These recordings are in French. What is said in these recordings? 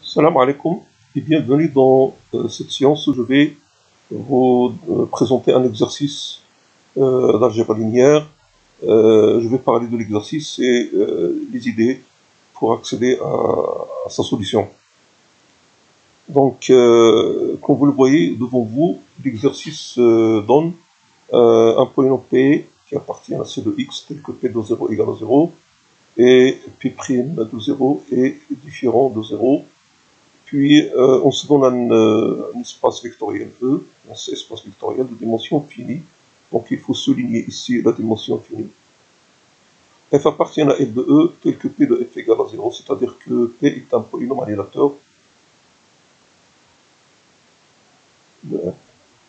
Salam alaikum et bienvenue dans cette séance où je vais vous présenter un exercice d'algèbre linéaire. Je vais parler de l'exercice et les idées pour accéder à sa solution. Donc, comme vous le voyez devant vous, l'exercice donne un polynôme P qui appartient à C de x tel que P de 0 égale à 0 et P' de 0 est différent de 0. Puis, on se donne un espace vectoriel E, un espace vectoriel de dimension finie. Donc, il faut souligner ici la dimension finie. F appartient à L de E, tel que P de F égale à 0, c'est-à-dire que P est un polynôme annihilateur de F.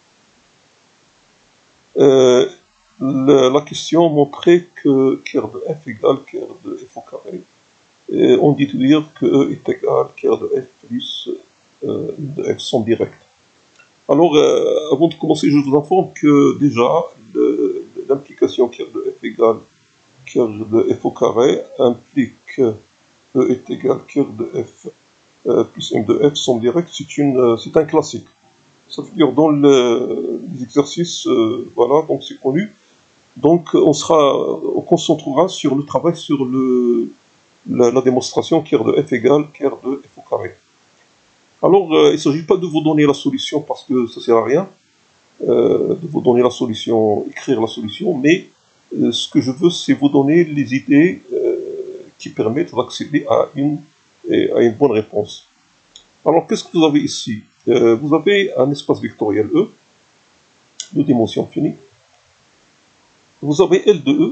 La question montrait que ker de F égale ker de F au carré. Et on dit dire que E est égal ker de F plus de F sont directs. Alors, avant de commencer, je vous informe que déjà, l'implication ker de f égale ker de f au carré implique E est égal ker de f plus m de f sont directs, c'est un classique. Ça veut dire dans les exercices, voilà, donc c'est connu. Donc on concentrera sur le travail sur la démonstration ker de f égale ker de f au carré. Alors, il ne s'agit pas de vous donner la solution parce que ça ne sert à rien. De vous donner la solution, écrire la solution, mais ce que je veux, c'est vous donner les idées qui permettent d'accéder à une bonne réponse. Alors, qu'est-ce que vous avez ici? Vous avez un espace vectoriel E, de dimension finie. Vous avez L de E,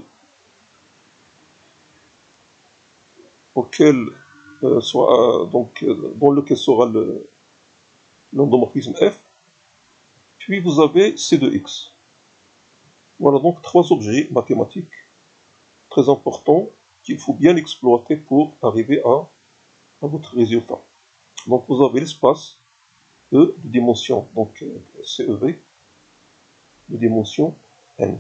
auquel, dans lequel sera l'endomorphisme F. Puis vous avez C de X. Voilà donc trois objets mathématiques très importants qu'il faut bien exploiter pour arriver à votre résultat. Donc vous avez l'espace E de dimension, donc CEV, de dimension n.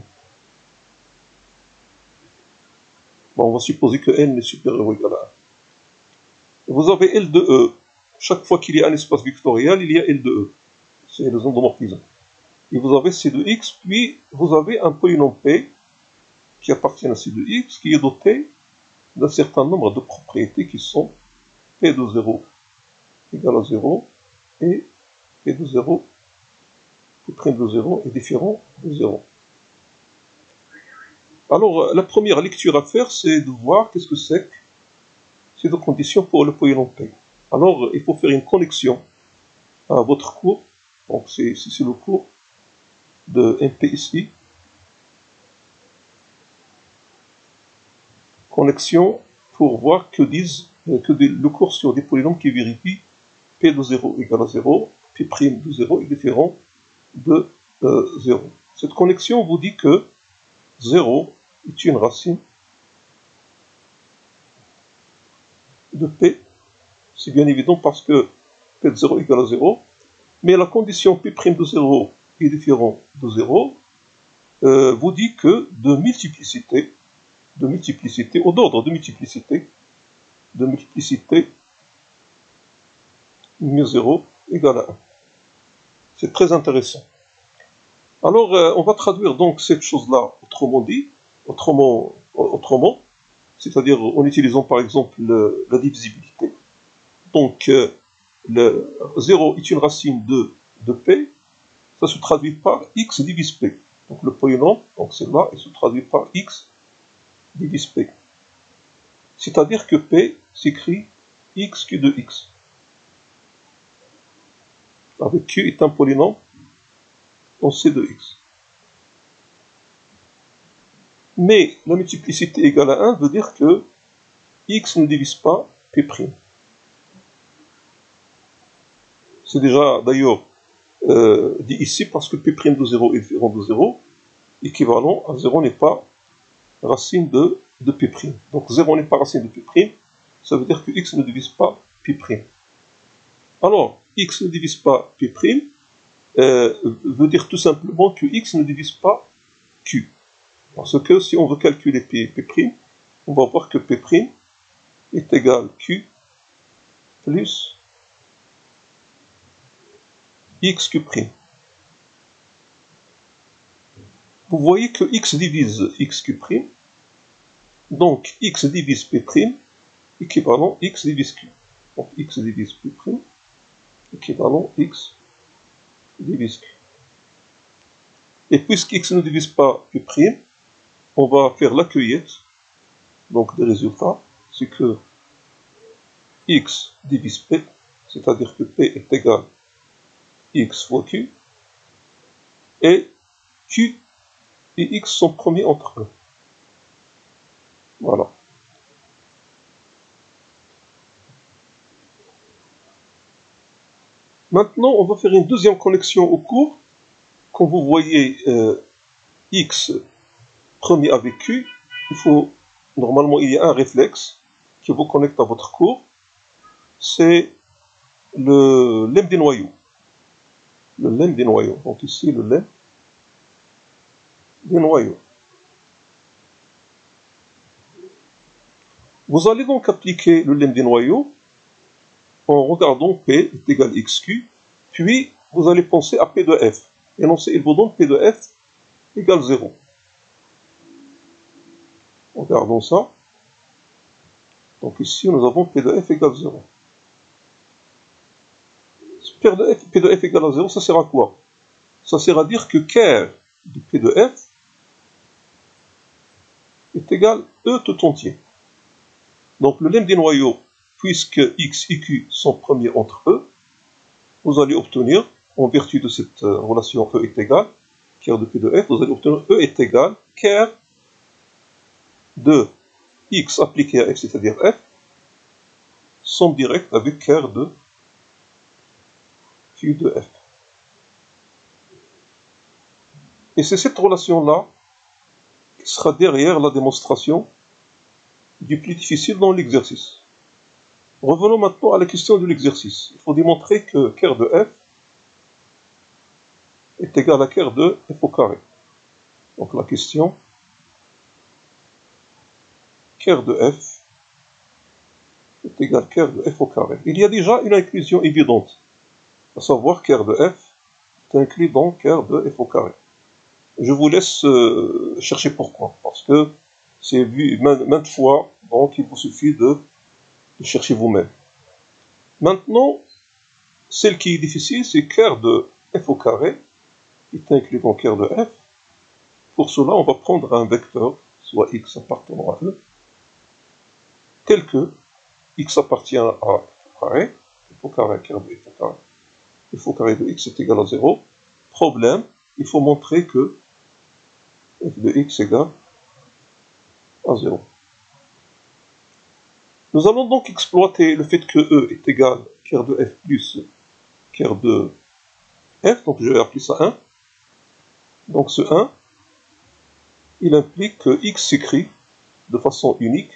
Bon, on va supposer que n est supérieur ou égal à 1. Vous avez L de E. Chaque fois qu'il y a un espace vectoriel, il y a L de E. C'est les endomorphismes. Et vous avez C de x, puis vous avez un polynôme P qui appartient à C de x, qui est doté d'un certain nombre de propriétés qui sont P de 0 égale à 0 et P de 0, P' de 0 est différent de 0. Alors, la première lecture à faire, c'est de voir qu'est-ce que c'est que ces deux conditions pour le polynôme P. Alors, il faut faire une connexion à votre cours. Donc, c'est le cours de MPSI. Connexion pour voir que disent le cours sur des polynômes qui vérifient P de 0 égale à 0, P' de 0 est différent de 0. Cette connexion vous dit que 0 est une racine de P. C'est bien évident parce que P de 0 égale à 0. Mais la condition P' de 0 est différent de 0 vous dit que de multiplicité, au d'ordre de multiplicité mu 0 égale à 1. C'est très intéressant. Alors, on va traduire donc cette chose-là autrement, c'est-à-dire en utilisant par exemple la divisibilité. Donc, le 0 est une racine de P, ça se traduit par x divise P. Donc le polynôme, donc c'est là, il se traduit par x divise P. C'est-à-dire que P s'écrit x q de x. Avec q est un polynôme en C de x. Mais la multiplicité égale à 1 veut dire que x ne divise pas P'. C'est déjà d'ailleurs dit ici parce que P' de 0 est différent de 0, équivalent à 0 n'est pas racine de P'. Donc 0 n'est pas racine de P', ça veut dire que x ne divise pas P'. Alors, x ne divise pas P' veut dire tout simplement que x ne divise pas q. Parce que si on veut calculer P', on va voir que P' est égal q plus x cube'. Vous voyez que x divise x cube', donc x divise p', équivalent x divise q. Donc x divise p', équivalent x divise q. Et puisque x ne divise pas p', on va faire la cueillette, donc des résultats, c'est que x divise p, c'est-à-dire que p est égal à x fois q, et q et x sont premiers entre eux. Voilà. Maintenant, on va faire une deuxième connexion au cours. Quand vous voyez x premier avec q, normalement, il y a un réflexe qui vous connecte à votre cours. C'est le lemme des noyaux. Le lemme des noyaux. Donc ici, le lemme des noyaux. Vous allez donc appliquer le lemme des noyaux en regardant P est égal à XQ, puis vous allez penser à P de F. Et non, il vous donne P de F égale 0. Regardons ça. Donc ici, nous avons P de F égale 0. P de F égale à 0, ça sert à quoi? Ça sert à dire que ker de P de F est égal à E tout entier. Donc le lemme des noyaux, puisque x et q sont premiers entre eux, vous allez obtenir, en vertu de cette relation E est égal, ker de P de F, vous allez obtenir E est égal ker de x appliqué à f, c'est-à-dire f, somme directe avec ker de q de f. Et c'est cette relation-là qui sera derrière la démonstration du plus difficile dans l'exercice. Revenons maintenant à la question de l'exercice. Il faut démontrer que ker de f est égal à ker de f au carré. Donc la question, ker de f est égal à ker de f au carré. Il y a déjà une inclusion évidente, à savoir ker de f est inclus dans ker de f au carré. Je vous laisse chercher pourquoi, parce que c'est vu maintes fois, donc il vous suffit de chercher vous-même. Maintenant, celle qui est difficile, c'est ker de f au carré est inclus dans ker de f. Pour cela, on va prendre un vecteur, soit x appartenant à E, tel que x appartient à f au carré, f au carré, ker de f au carré, f au carré de x est égal à 0. Problème, il faut montrer que f de x égale à 0. Nous allons donc exploiter le fait que E est égal à ker de f plus ker de f, donc je vais appeler ça 1. Donc ce 1, il implique que x s'écrit de façon unique,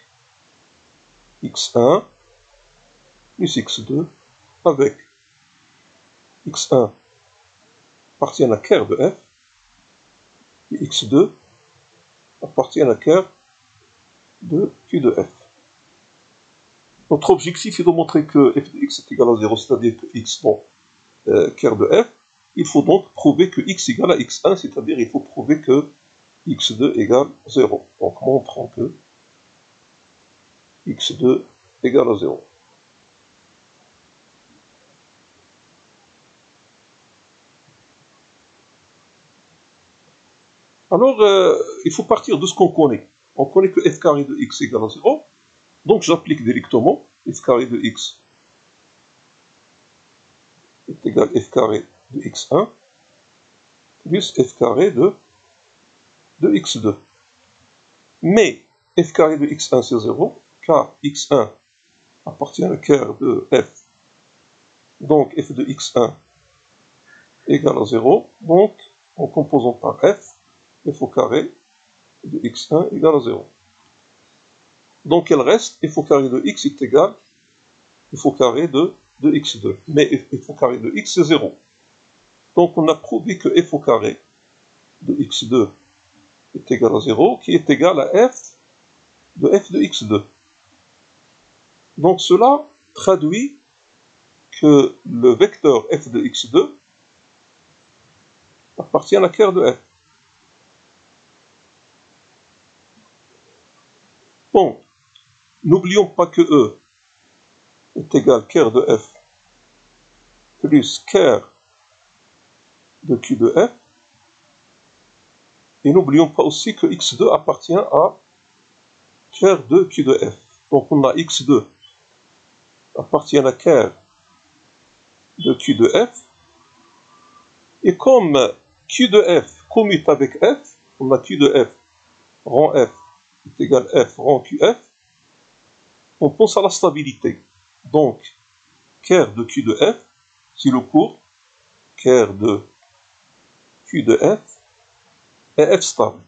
x1 plus x2, avec x1 appartient à ker de f, et x2 appartient à ker de q de f. Notre objectif est de montrer que f de x est égal à 0, c'est-à-dire que x dans ker de f. Il faut donc prouver que x égale à x1, c'est-à-dire il faut prouver que x2 égale 0. Donc montrons que x2 égale à 0. Alors, il faut partir de ce qu'on connaît. On connaît que f carré de x égale à 0. Donc j'applique directement f carré de x est égal à f carré de x1 plus f carré de x2. Mais f carré de x1 c'est 0, car x1 appartient à ker de f. Donc f de x1 égale à 0. Donc en composant par f, f au carré de x1 égale à 0. Donc elle reste f au carré de x est égal à f au carré de x2. Mais f au carré de x c'est 0. Donc on a prouvé que f au carré de x2 est égal à 0, qui est égal à f de x2. Donc cela traduit que le vecteur f de x2 appartient à Ker de F. Bon, n'oublions pas que E est égal Ker de F plus Ker de Q de F. Et n'oublions pas aussi que X2 appartient à Ker de Q de F. Donc on a X2 appartient à Ker de Q de F. Et comme Q de F commute avec F, on a Q de F rang F est égal F rang QF, on pense à la stabilité. Donc, Ker de Q de F, si le cours, Ker de Q de F est F stable.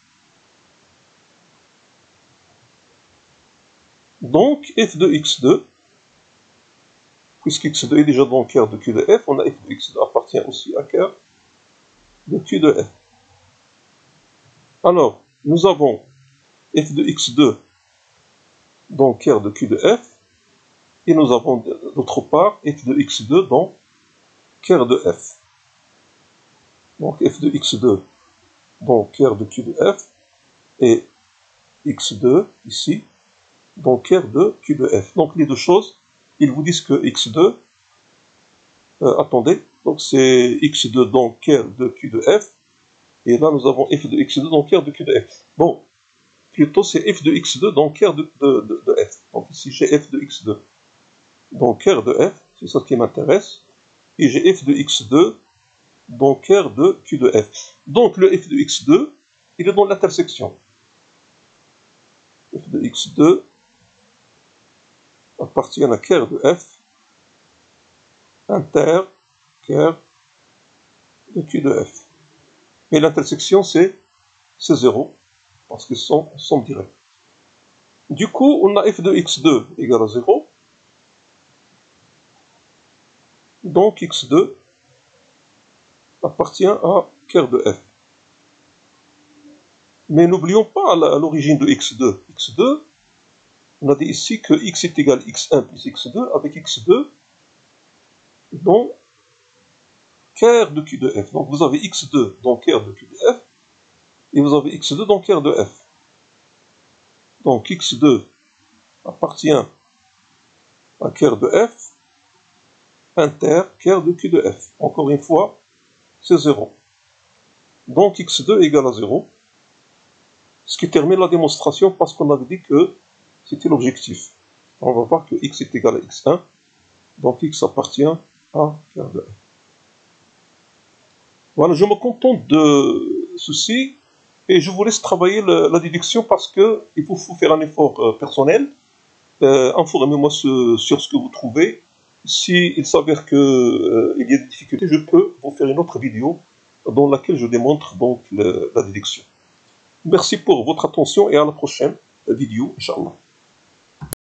Donc, F de X2, puisque X2 est déjà dans Ker de Q de F, on a F de X2 appartient aussi à Ker de Q de F. Alors, nous avons F de X2 dans Ker de Q de F, et nous avons d'autre part F de X2 dans Ker de F. Donc F de X2 dans Ker de Q de F, et X2 ici dans Ker de Q de F. Donc les deux choses, ils vous disent que X2, attendez, donc c'est X2 dans Ker de Q de F, et là nous avons F de X2 dans Ker de Q de F. Bon, plutôt c'est F de X2 dans Ker de F. Donc ici j'ai F de X2 dans Ker de F, c'est ça qui m'intéresse, et j'ai F de X2 dans Ker de Q de F. Donc le F de X2, il est dans l'intersection. F de X2 appartient à Ker de F, inter Ker de Q de F. Et l'intersection, c'est 0, parce qu'ils sont directs. Du coup, on a F de X2 égale à 0. Donc X2 appartient à Ker de F. Mais n'oublions pas l'origine de X2. X2, on a dit ici que X est égal à X1 plus X2 avec X2 dans Ker de Q de F. Donc vous avez X2 dans Ker de Q de F et vous avez X2 dans Ker de F. Donc X2 appartient à Ker de F inter Ker de Q de F. Encore une fois, c'est 0. Donc X2 égale à 0. Ce qui termine la démonstration parce qu'on avait dit que c'était l'objectif. On va voir que X est égal à X1. Donc X appartient à Ker de F. Voilà, je me contente de ceci et je vous laisse travailler la déduction parce qu'il faut faire un effort personnel. Informez-moi sur ce que vous trouvez. S'il s'avère qu'il y a des difficultés, je peux vous faire une autre vidéo dans laquelle je démontre donc la déduction. Merci pour votre attention et à la prochaine vidéo, Inch'Allah.